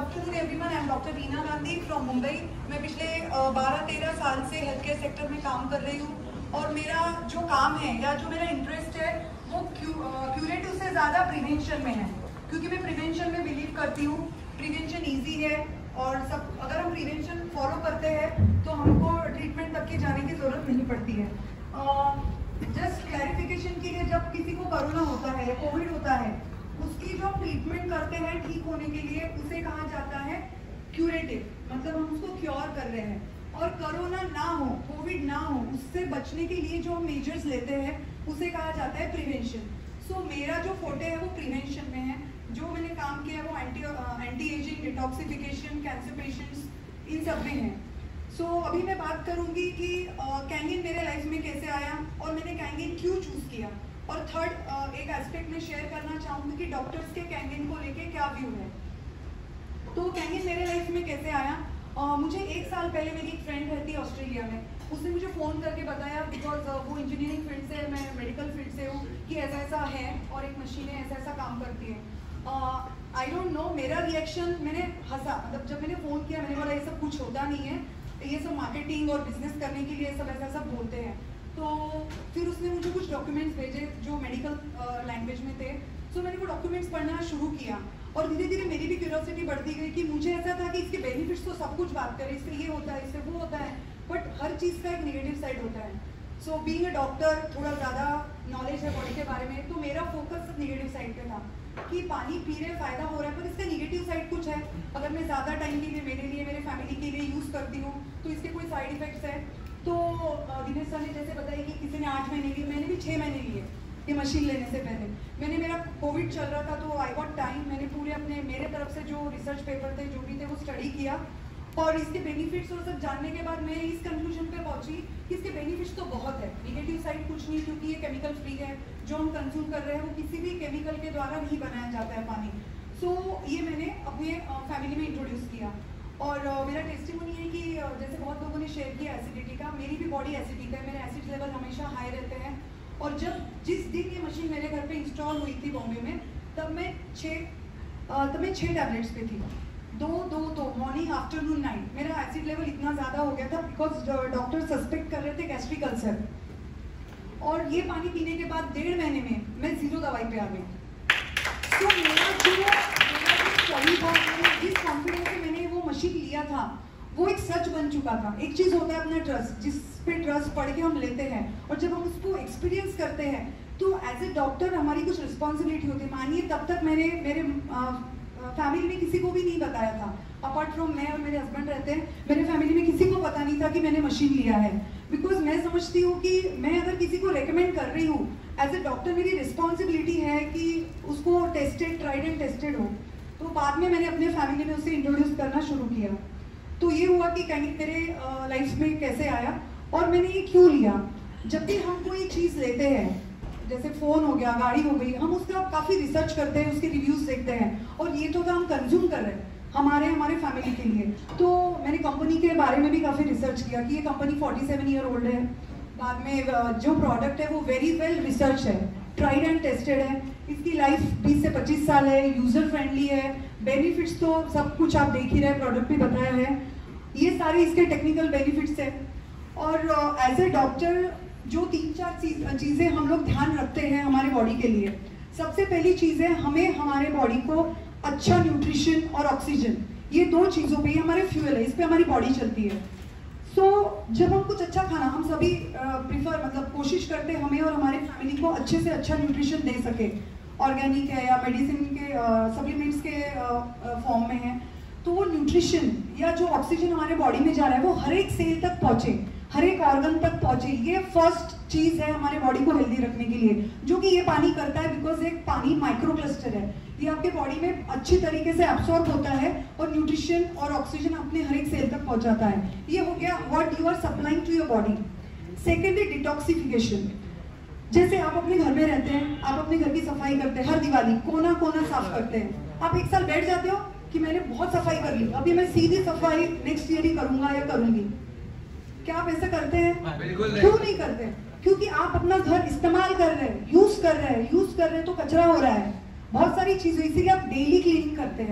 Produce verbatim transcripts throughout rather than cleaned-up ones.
Afternoon everyone, I am doctor Reena Gandhi from Mumbai. मैं पिछले बारह तेरह साल से हेल्थ केयर सेक्टर में काम कर रही हूँ और मेरा जो काम है या जो मेरा इंटरेस्ट है वो क्यूरेटिव से ज़्यादा प्रिवेंशन में है, क्योंकि मैं प्रिवेंशन में बिलीव करती हूँ। प्रिवेंशन ईजी है और सब अगर हम प्रिवेंशन फॉलो करते हैं तो हमको ट्रीटमेंट तक के जाने की ज़रूरत नहीं पड़ती है। जस्ट क्लैरिफिकेशन के लिए, जब किसी को कोरोना होता है या कोविड होता है, उसकी जो ट्रीटमेंट करते हैं ठीक होने के लिए, उसे कहा जाता है क्यूरेटिव, मतलब हम उसको क्योर कर रहे हैं। और कोरोना ना हो, कोविड ना हो, उससे बचने के लिए जो हम मेजर्स लेते हैं उसे कहा जाता है प्रिवेंशन। सो so, मेरा जो फोटे है वो प्रिवेंशन में है। जो मैंने काम किया है वो anti anti ageing, detoxification, cancer patients, इन सब में है। सो so, अभी मैं बात करूंगी कि कैंगिन मेरे लाइफ में कैसे आया और मैंने कैंगिन क्यों चूज किया। और थर्ड एक एस्पेक्ट में शेयर करना चाहूँगी कि डॉक्टर्स के कैंगिन को लेके क्या व्यू है। तो कैंगिन मेरे लाइफ में कैसे आया, uh, मुझे एक साल पहले मेरी एक फ्रेंड रहती है ऑस्ट्रेलिया में, उसने मुझे फ़ोन करके बताया, बिकॉज uh, वो इंजीनियरिंग फील्ड से, मैं मेडिकल फील्ड से हूँ, कि ऐसा ऐसा है और एक मशीन है ऐसा ऐसा काम करती है। आई डोंट नो, मेरा रिएक्शन, मैंने हंसा, मतलब जब मैंने फ़ोन किया मैंने बोला ये सब कुछ होता नहीं है, ये सब मार्केटिंग और बिजनेस करने के लिए सब ऐसा सब बोलते हैं। तो फिर उसने मुझे कुछ डॉक्यूमेंट्स भेजे जो मेडिकल लैंग्वेज में थे। सो so, मैंने वो डॉक्यूमेंट्स पढ़ना शुरू किया और धीरे धीरे मेरी भी क्यूरियोसिटी बढ़ती गई कि मुझे ऐसा था कि इसके बेनिफिट्स तो सब कुछ बात करें, इससे ये होता है, इससे वो होता है, बट हर चीज़ का एक नेगेटिव साइड होता है। सो बीइंग अ डॉक्टर थोड़ा ज़्यादा नॉलेज है बॉडी के बारे में, तो मेरा फोकस सब नेगेटिव साइड पे था कि पानी पी रहे, फ़ायदा हो रहा है, पर इसका नेगेटिव साइड कुछ है। अगर मैं ज़्यादा टाइम के लिए, मेरे लिए, मेरे फैमिली के लिए यूज़ करती हूँ तो इसके कोई साइड इफेक्ट्स है। तो दिनेश सर ने जैसे बताया कि किसी ने आठ महीने लिए, मैंने भी छः महीने लिए ये मशीन लेने से पहले। मैंने, मेरा कोविड चल रहा था तो आई गॉट टाइम, मैंने पूरे अपने मेरे तरफ से जो रिसर्च पेपर थे जो भी थे वो स्टडी किया और इसके बेनिफिट्स और सब जानने के बाद मैं इस कंक्लूजन पे पहुंची कि इसके बेनिफिट्स तो बहुत है, नेगेटिव साइड कुछ नहीं, क्योंकि ये केमिकल फ्री है। जो हम कंज्यूम कर रहे हैं वो किसी भी केमिकल के द्वारा नहीं बनाया जाता है पानी। सो so, ये मैंने अपने फैमिली में इंट्रोड्यूस किया। और uh, मेरा टेस्टिमोनी है कि uh, जैसे बहुत लोगों ने शेयर किया एसिडिटी का, मेरी भी बॉडी एसिडिक है, मेरे एसिड लेवल हमेशा हाई रहते हैं। और जब जिस दिन ये मशीन मेरे घर पे इंस्टॉल हुई थी बॉम्बे में, तब मैं छः uh, तब मैं छः टैबलेट्स पे थी, दो दो दो मॉर्निंग, आफ्टरनून, नाइट। मेरा एसिड लेवल इतना ज़्यादा हो गया था बिकॉज डॉक्टर सस्पेक्ट कर रहे थे गैस्ट्रिक अल्सर। और ये पानी पीने के बाद डेढ़ महीने में मैं जीरो दवाई पे आ गई। तो मेरा जो सही था, जिस कॉन्फिडेंस से मैंने वो मशीन लिया था वो एक सच बन चुका था। एक चीज़ होता है अपना ट्रस्ट, जिस पे ट्रस्ट पढ़ के हम लेते हैं और जब हम उसको एक्सपीरियंस करते हैं तो एज ए डॉक्टर हमारी कुछ रिस्पॉन्सिबिलिटी होती है। मानिए तब तक मैंने मेरे फैमिली में किसी को भी नहीं बताया था, अपार्ट फ्रॉम मैं और मेरे हस्बैंड रहते हैं, मेरे फैमिली में किसी को पता नहीं था कि मैंने मशीन लिया है। बिकॉज मैं समझती हूँ कि मैं अगर किसी को रेकमेंड कर रही हूँ एज ए डॉक्टर, मेरी रिस्पॉन्सिबिलिटी है कि उसको टेस्टेड, ट्राइड एंड टेस्टेड हो। तो बाद में मैंने अपने फैमिली में उसे इंट्रोड्यूस करना शुरू किया। तो ये हुआ कि कैंगिन मेरे लाइफ में कैसे आया और मैंने ये क्यों लिया। जब भी हम कोई चीज़ लेते हैं, जैसे फ़ोन हो गया, गाड़ी हो गई, हम उसका काफ़ी रिसर्च करते हैं, उसके रिव्यूज़ देखते हैं और ये तो हम कंज्यूम कर रहे हैं हमारे हमारे फैमिली के लिए। तो मैंने कंपनी के बारे में भी काफ़ी रिसर्च किया कि ये कंपनी सैंतालीस ईयर ओल्ड है। बाद में जो प्रोडक्ट है वो वेरी वेल रिसर्च है, ट्राइड एंड टेस्टेड है, इसकी लाइफ बीस से पच्चीस साल है, यूज़र फ्रेंडली है, बेनिफिट्स तो सब कुछ आप देख ही रहे, प्रोडक्ट भी बताया है, ये सारे इसके टेक्निकल बेनिफिट्स हैं। और एज ए डॉक्टर जो तीन चार चीज चीज़ें हम लोग ध्यान रखते हैं हमारे बॉडी के लिए, सबसे पहली चीज़ है हमें हमारे बॉडी को अच्छा न्यूट्रिशन और ऑक्सीजन, ये दो चीज़ों पे हमारे फ्यूल है, इस पे हमारी बॉडी चलती है। सो so, जब हम कुछ अच्छा खाना, हम सभी प्रीफर मतलब कोशिश करते हैं हमें और हमारे फैमिली को अच्छे से अच्छा न्यूट्रिशन दे सके, ऑर्गेनिक है या मेडिसिन के सप्लीमेंट्स के फॉर्म में है, तो वो न्यूट्रिशन या जो ऑक्सीजन हमारे बॉडी में जा रहा है वो हर एक सेल तक पहुँचे, हर एक ऑर्गन तक पहुँचे। ये फर्स्ट चीज़ है हमारे बॉडी को हेल्दी रखने के लिए, जो कि ये पानी करता है। बिकॉज एक पानी माइक्रो क्लस्टर है, ये आपके बॉडी में अच्छी तरीके से एब्सॉर्ब होता है और न्यूट्रिशन और ऑक्सीजन अपने हर एक सेल तक पहुंचाता है। ये हो गया what you are supplying to your body. Second है डिटॉक्सिफिकेशन। जैसे आप अपने घर में रहते हैं, आप अपने घर की सफाई करते हैं, हर दिवाली कोना कोना साफ करते हैं, आप एक साल बैठ जाते हो कि मैंने बहुत सफाई कर ली, अभी मैं सीधी सफाई नेक्स्ट ईयर ही करूंगा या करूंगी। क्या आप ऐसा करते हैं? बिल्कुल नहीं। क्यों नहीं करते? क्योंकि आप अपना घर इस्तेमाल कर रहे हैं, यूज कर रहे हैं, यूज कर रहे हैं तो कचरा हो रहा है, बहुत सारी चीजें, इसीलिए आप डेली क्लीनिंग करते हैं।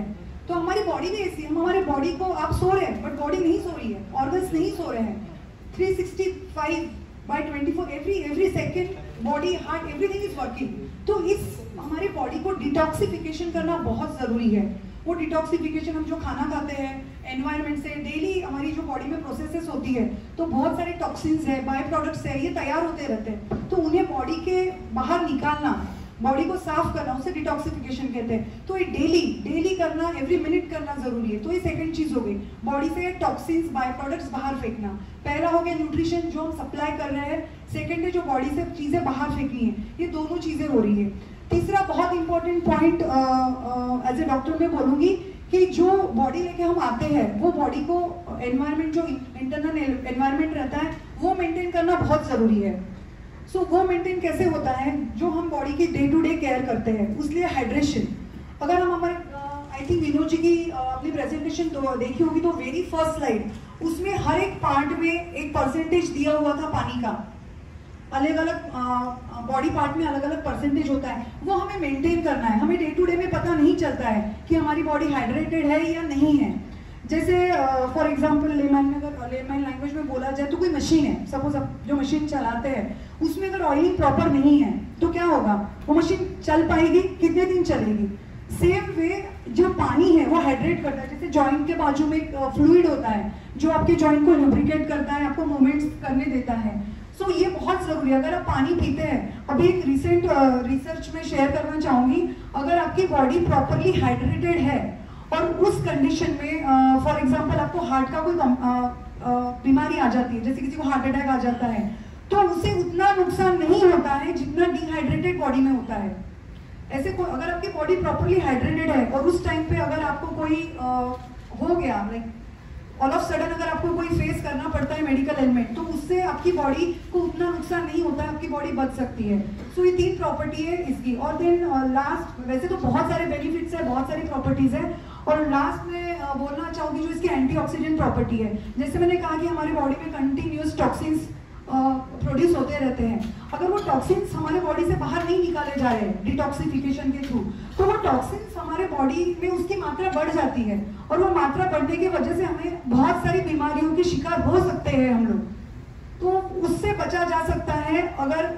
तो हमारी बॉडी भी ऐसी है, हम हमारे बॉडी को, आप सो रहे हैं बट बॉडी नहीं सो रही है, ऑर्गन्स नहीं सो रहे हैं। Three sixty five by twenty four every every second body, heart, everything is working. तो इस हमारी बॉडी को डिटॉक्सिफिकेशन करना बहुत जरूरी है। वो डिटॉक्सिफिकेशन हम जो खाना खाते हैं, एनवायरनमेंट से, डेली हमारी जो बॉडी में प्रोसेसेस होती है, तो बहुत सारे टॉक्सिन्स है, बाय प्रोडक्ट्स है, ये तैयार होते रहते हैं। तो उन्हें बॉडी के बाहर निकालना, बॉडी को साफ करना, उसे डिटॉक्सिफिकेशन कहते हैं। तो ये डेली डेली करना, एवरी मिनट करना जरूरी है। तो ये सेकंड चीज हो गई, बॉडी से टॉक्सिन्स, बाय प्रोडक्ट्स बाहर फेंकना। पहला हो गया न्यूट्रिशन जो हम सप्लाई कर रहे हैं, सेकंड है जो बॉडी से चीजें बाहर फेंकनी है, ये दोनों चीजें हो रही है। तीसरा बहुत important point as a doctor मैं बोलूंगी कि जो बॉडी लेके हम आते हैं, वो बॉडी को एनवायरनमेंट, जो इंटरनल एनवायरनमेंट रहता है, वो मेंटेन करना बहुत जरूरी है। सो so, वो मेंटेन कैसे होता है, जो हम बॉडी की डे टू डे केयर करते हैं, उसलिए हाइड्रेशन। अगर हम हमारे आई थिंक विनोद जी की अपनी प्रेजेंटेशन तो देखी होगी, तो वेरी फर्स्ट स्लाइड, उसमें हर एक पार्ट में एक परसेंटेज दिया हुआ था पानी का। अलग अलग बॉडी पार्ट में अलग अलग परसेंटेज होता है, वो हमें मेंटेन करना है। हमें डे टू डे में पता नहीं चलता है कि हमारी बॉडी हाइड्रेटेड है या नहीं है। जैसे फॉर एग्जांपल लेमैन में, अगर लेमैन लैंग्वेज में बोला जाए तो कोई मशीन है, सपोज आप जो मशीन चलाते हैं उसमें अगर ऑयलिंग प्रॉपर नहीं है तो क्या होगा, वो मशीन चल पाएगी, कितने दिन चलेगी। सेम वे जो पानी है वो हाइड्रेट करता है। जैसे जॉइंट के बाजू में एक फ्लूइड होता है जो आपके जॉइंट को लुब्रिकेट करता है, आपको मूवमेंट्स करने देता है। सो so, ये बहुत जरूरी है। अगर आप पानी पीते हैं, अभी एक रिसेंट रिसर्च में शेयर करना चाहूंगी, अगर आपकी बॉडी प्रॉपरली हाइड्रेटेड है और उस कंडीशन में फॉर एग्जांपल आपको हार्ट का कोई बीमारी आ जाती है, जैसे किसी को हार्ट अटैक आ जाता है, तो उसे उतना नुकसान नहीं होता है जितना डिहाइड्रेटेड बॉडी में होता है। ऐसे को अगर आपकी बॉडी प्रॉपरली हाइड्रेटेड है और उस टाइम पे अगर आपको कोई uh, हो गया, लाइक ऑल ऑफ सडन अगर आपको कोई फेस करना पड़ता है मेडिकल एलिमेंट, तो उससे आपकी बॉडी को उतना नुकसान नहीं होता है, आपकी बॉडी बच सकती है। सो so, ये तीन प्रॉपर्टी है इसकी। और देन लास्ट, वैसे तो बहुत सारे बेनिफिट्स है, बहुत सारी प्रॉपर्टीज है, और लास्ट में uh, बोलना चाहूंगी जो इसकी एंटीऑक्सीडेंट प्रॉपर्टी है। जैसे मैंने कहा कि हमारी बॉडी में कंटिन्यूस टॉक्सिन्स प्रोड्यूस होते रहते हैं। अगर वो टॉक्सिन्स हमारे बॉडी से बाहर नहीं निकाले जा रहे हैं डिटॉक्सिफिकेशन के थ्रू, तो वो टॉक्सिन्स हमारे बॉडी में उसकी मात्रा बढ़ जाती है, और वो मात्रा बढ़ने की वजह से हमें बहुत सारी बीमारियों के शिकार हो सकते हैं हम लोग। तो उससे बचा जा सकता है अगर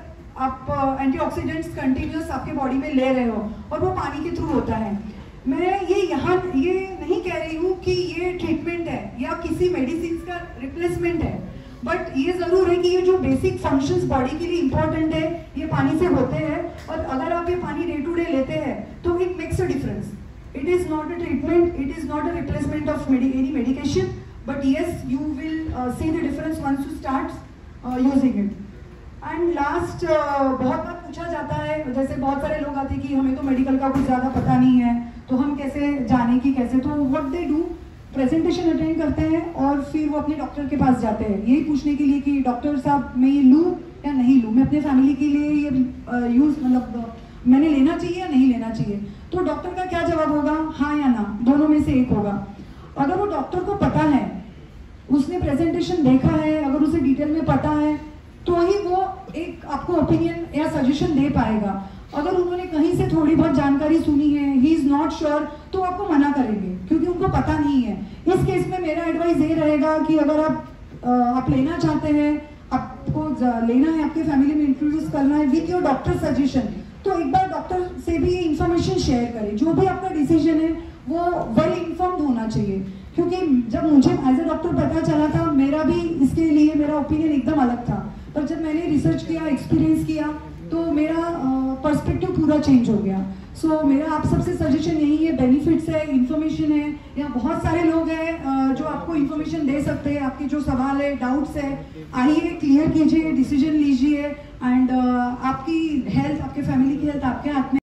आप एंटीऑक्सीडेंट्स कंटिन्यूस आपके बॉडी में ले रहे हो, और वो पानी के थ्रू होता है। मैं ये यहाँ ये नहीं कह रही हूँ कि ये ट्रीटमेंट है या किसी मेडिसिन का रिप्लेसमेंट है, बट ये जरूर है कि ये जो बेसिक फंक्शंस बॉडी के लिए इंपॉर्टेंट है, ये पानी से होते हैं। और अगर आप ये पानी डे टू डे लेते हैं तो it makes a difference. It is not a treatment, it is not a replacement of any medication, but yes you will see the difference once you start using it. And last, बहुत बार पूछा जाता है, जैसे बहुत सारे लोग आते हैं कि हमें तो मेडिकल का कुछ ज़्यादा पता नहीं है, तो हम कैसे जाने की कैसे, तो what they do, presentation attend करते हैं और फिर वो अपने डॉक्टर के पास जाते हैं यही पूछने के लिए कि डॉक्टर साहब मैं ये लूँ या नहीं लूँ, मैं अपने फैमिली के लिए ये यूज़ मतलब मैंने लेना चाहिए या नहीं लेना चाहिए। तो डॉक्टर का क्या जवाब होगा, हाँ या ना, दोनों में से एक होगा। अगर वो डॉक्टर को पता है, उसने प्रेजेंटेशन देखा है, अगर उसे डिटेल में पता है, तो ही वो एक आपको ओपिनियन या सजेशन दे पाएगा। अगर उन्होंने कहीं से थोड़ी बहुत जानकारी सुनी है, ही इज नॉट श्योर, तो आपको मना करेंगे क्योंकि उनको पता नहीं है। इस केस में मेरा एडवाइस ये रहेगा कि अगर आप आप लेना चाहते हैं, आपको लेना है, आपके फैमिली में इंट्रोड्यूस करना है विथ योर डॉक्टर सजेशन, तो एक बार डॉक्टर से भी ये इन्फॉर्मेशन शेयर करें। जो भी आपका डिसीजन है वो वेल इन्फॉर्म्ड होना चाहिए, क्योंकि जब मुझे एज ए डॉक्टर पता चला था, मेरा भी इसके लिए मेरा ओपिनियन एकदम अलग था, पर जब मैंने रिसर्च किया, एक्सपीरियंस किया, तो मेरा पर्सपेक्टिव uh, पूरा चेंज हो गया। सो so, मेरा आप सबसे सजेशन यही है, बेनिफिट्स है, इन्फॉर्मेशन है, यहाँ बहुत सारे लोग हैं uh, जो आपको इन्फॉर्मेशन दे सकते हैं। आपके जो सवाल है, डाउट्स है, आइए क्लियर कीजिए, डिसीजन लीजिए, एंड uh, आपकी हेल्थ, आपके फैमिली की हेल्थ आपके हाथ में।